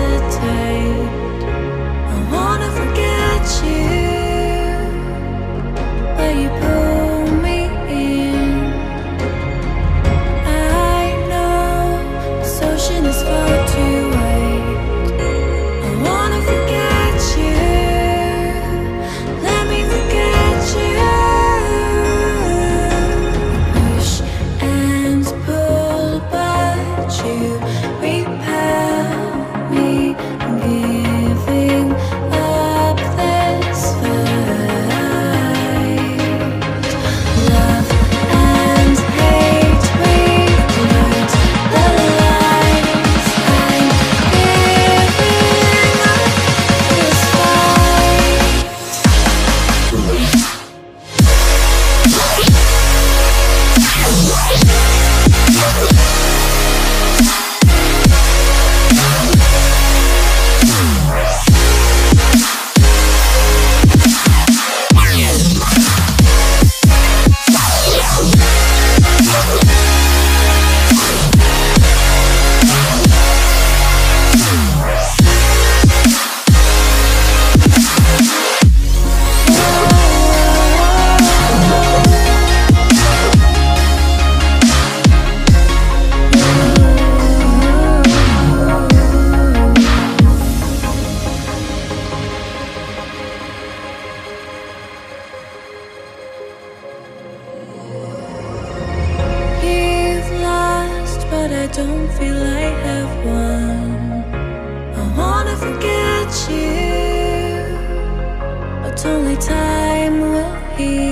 hesitate. I wanna forget you, but you pull me in. I know this ocean is far too wide. I wanna forget you, let me forget you. Push and pull, but you repel me, giving up this fight. Love and hate, we blurred the lines. I'm giving up this fight. You've lost, but I don't feel I have won. I wanna forget you, but only time will heal.